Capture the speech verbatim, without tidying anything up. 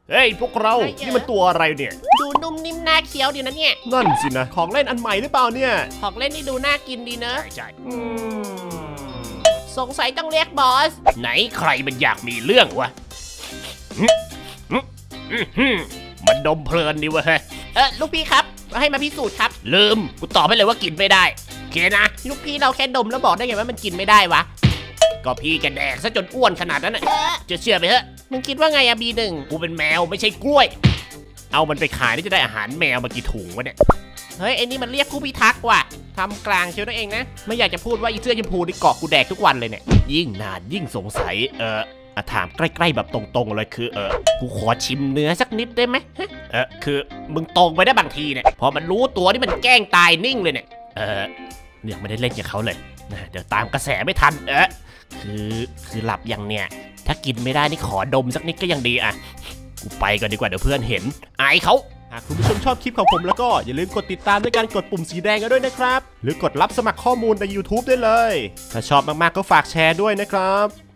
เฮ้ยพวกเรานี่มันตัวอะไรเนี่ยดูนุ่มนิ่มน่าเคี้ยวดีนะเนี่ยนั่นสินะของเล่นอันใหม่หรือเปล่าเนี่ยของเล่นนี่ดูน่ากินดีเนอะใช่สงสัยต้องเรียกบอสไหนใครมันอยากมีเรื่องวะมันดมเพลินดีวะเฮ้ยเออลูกพี่ครับให้มาพิสูจน์ครับลืมกูตอบไปเลยว่ากินไม่ได้โอเคนะลูกพี่เราแค่ดมแล้วบอกได้ไงว่ามันกินไม่ได้วะก็พี่แกแดกซะจนอ้วนขนาดนั้นน่ะจะเชื่อไหมฮะมึงคิดว่าไงอะบีหนึ่งกูเป็นแมวไม่ใช่กล้วยเอามันไปขายนี่จะได้อาหารแมวมากี่ถุงวะเนี่ยเฮ้ยไอ้นี่มันเรียกผู้พิทักษ์ว่ะทำกลางเชียวนั่นเองนะไม่อยากจะพูดว่าอีเสื้อชมพูนี่เกาะกูแดกทุกวันเลยเนี่ยยิ่งนานยิ่งสงสัยเออถามใกล้ๆแบบตรงๆเลยคือเออกูขอชิมเนื้อสักนิดได้ไหมเออคือมึงตรงไปได้บางทีเนี่ยพอมันรู้ตัวนี่มันแกล้งตายนิ่งเลยเนี่ยเออเนี่ยไม่ได้เล่นกับเขาเลยนะเดี๋ยวตามกระแสไม่ทันเออคือคือหลับอย่างเนี่ยถ้ากินไม่ได้นี่ขอดมสักนิดก็ยังดีอ่ะกูไปก่อนดีกว่าเดี๋ยวเพื่อนเห็นอายเขาหากคุณผู้ชมชอบคลิปของผมแล้วก็อย่าลืมกดติดตามด้วยการกดปุ่มสีแดงกันด้วยนะครับหรือกดรับสมัครข้อมูลใน ยูทูบ ได้เลยถ้าชอบมากๆก็ฝากแชร์ด้วยนะครับ